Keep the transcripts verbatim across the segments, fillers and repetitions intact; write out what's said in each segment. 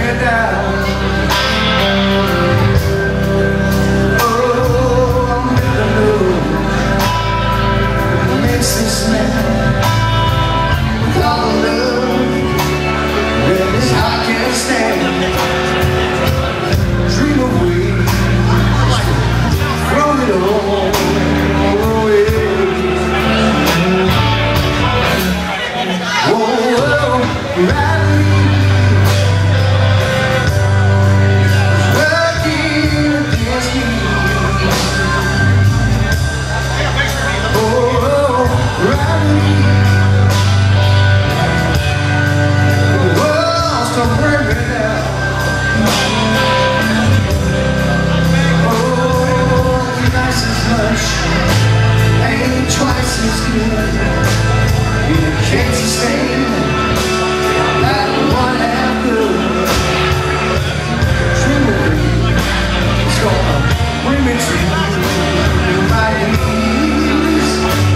me down. Oh, I'm in the mood. What makes this man with all the love that his heart can't stand? Dream away, throw it all away. Whoa, right. Ain't twice as good. You can't sustain that one half good. Truly, it's gonna bring me to my knees.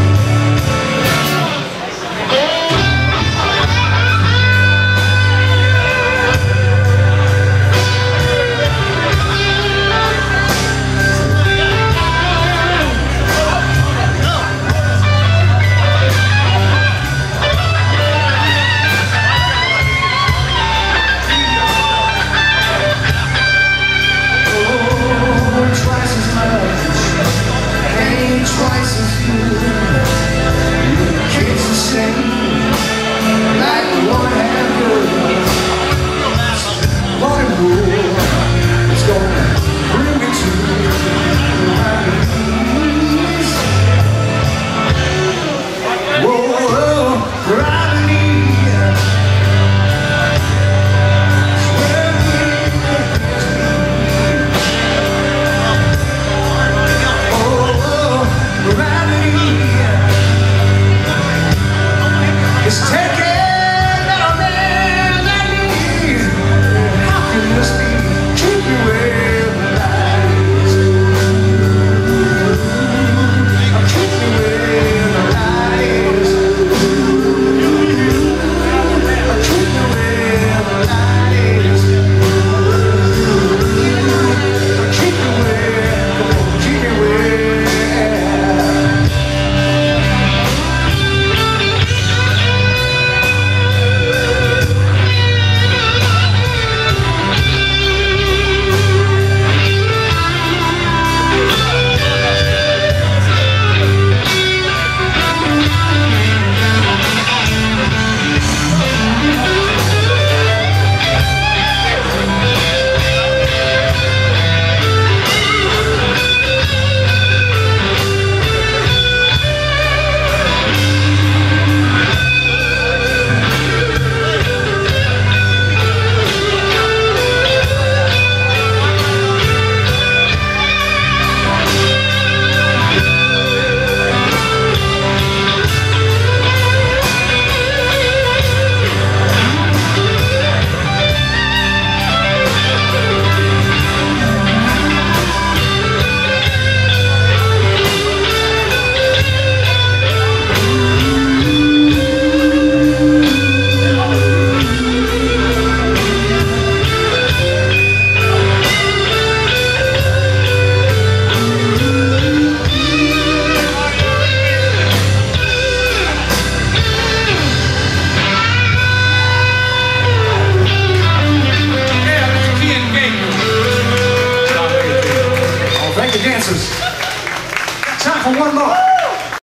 Twice as good. You can't sustain like one half good. Lord and rule, it's gonna bring me to my knees. Whoa, whoa, gravity. It's taking a man like me. How can this be? Keep me where the light is. Keep me where the light is. Keep me where the light is. Keep me where, keep me where. Dancers. Time for one more.